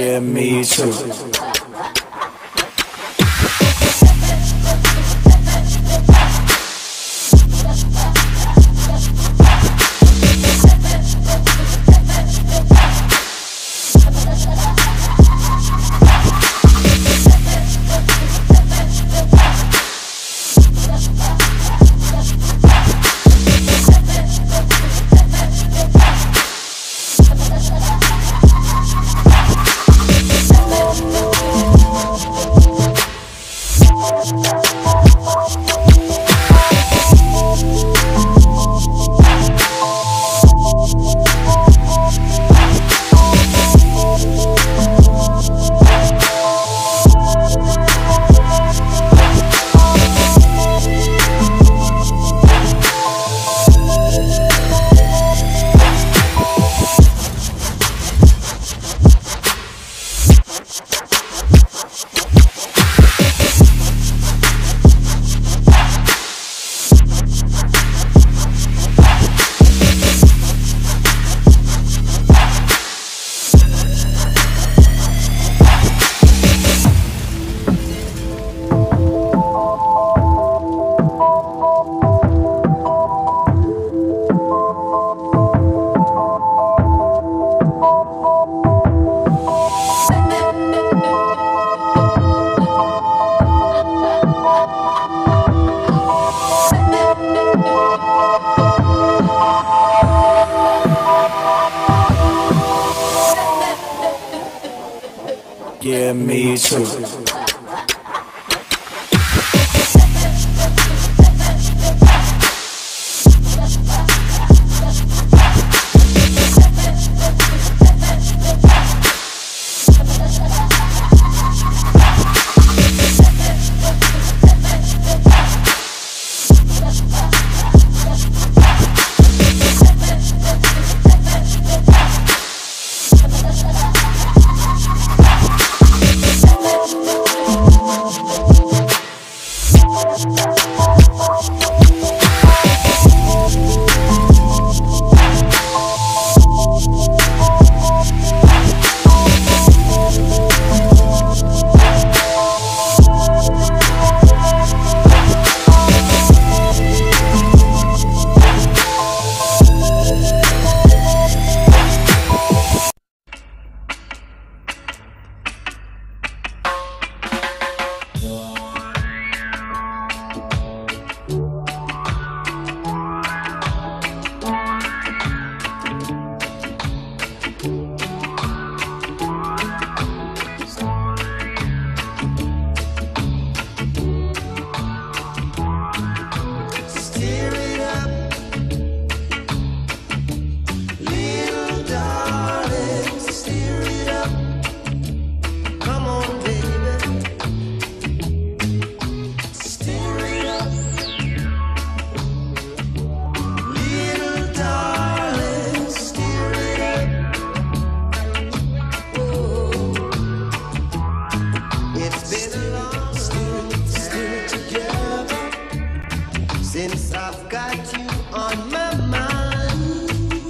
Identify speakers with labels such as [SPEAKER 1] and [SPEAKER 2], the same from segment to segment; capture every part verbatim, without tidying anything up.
[SPEAKER 1] Yeah, me too. Yeah, me too.
[SPEAKER 2] Since I've got you on my mind,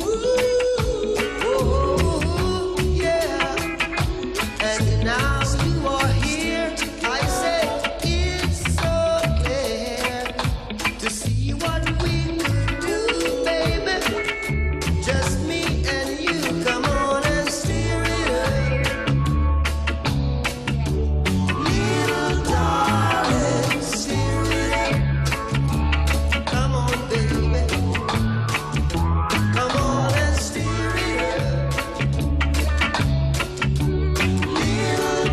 [SPEAKER 2] ooh, yeah, and now you are here, I say it's so clear to see what we could do, baby, just me and you, come on and steer it up, little darling, steer it up. Come on, baby. Come on and steer it up. Little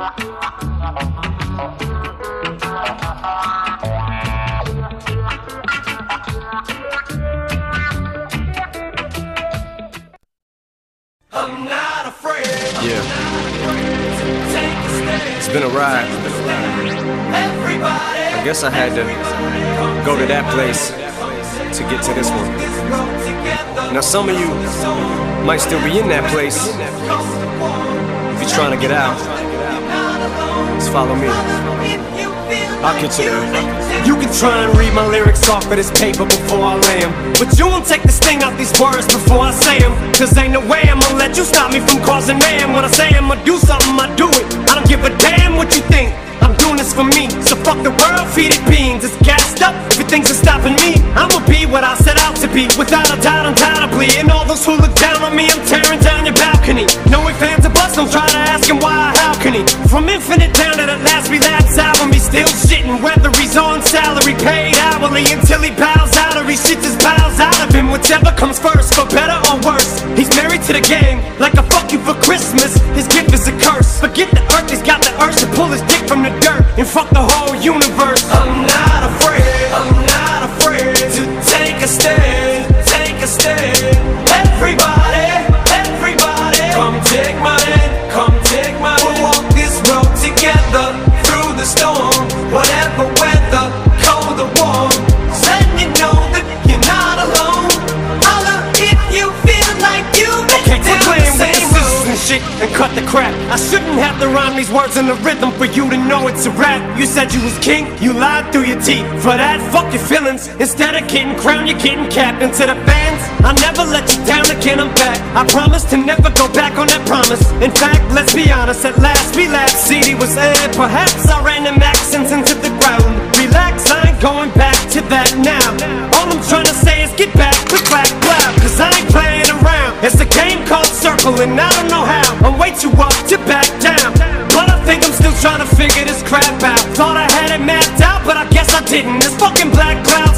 [SPEAKER 2] I'm not afraid.
[SPEAKER 3] Yeah,
[SPEAKER 2] Take a stand.
[SPEAKER 3] it's been a ride.
[SPEAKER 2] Everybody.
[SPEAKER 3] I guess I had to go to that place to get to this one. Now some of you might still be in that place. If you're trying to get out, just follow me. I'll get you there.
[SPEAKER 4] You can try and read my lyrics off of this paper before I lay 'em, but you won't take the sting out these words before I say 'em. Cause ain't no way I'ma let you stop me from causing mayhem. When I say I'ma do something, I do it. I don't give a damn what you think. I'm doing this for me, so fuck the world, feed it beans. It's gassed up, if things are stopping me, I'ma be what I set out to be, without a doubt, undoubtedly. And all those who look down on me, I'm tearing down your balcony. No ifs, ands, or buts, don't try to ask him why or how can he. From Infinite down to the last relapse album, he's still shitting, whether he's on salary, paid hourly, until he bows out or he shit just bows out of him. Whichever comes first, for better or worse. He's married to the game, like a fuck you for Christmas. His gift is a curse. Forget the earth, he's got the urge to pull his dick from the dirt and fuck the whole universe.
[SPEAKER 2] I'm not afraid. I'm not afraid to take a stand. Take a stand. Everybody, everybody, come take my hand. Come take my hand. We'll walk this road together through the storm. Whatever weather, cold or warm. Letting you know that you're not alone. Holla if you feel like you've been down the same road.
[SPEAKER 4] And shit and cut the crap. I shouldn't have to rhyme these words in the rhythm for you to know it's a rap. You said you was king, you lied through your teeth. For that, fuck your feelings. Instead of getting crowned, you're getting capped. And to the fans, I'll never let you down again, I'm back. I promise to never go back on that promise. In fact, let's be honest, at last we laughed. C D was aired, perhaps I ran them accents into the ground. Relax, I ain't going back to that now. All I'm trying to say is get back, click, clack, clap. Cause I ain't playing around. It's a game called Circle and I don't know how. I'm way too up to back down, but I think I'm still trying to figure this crap out. Thought I had it mapped out, but I guess I didn't. This fucking black cloud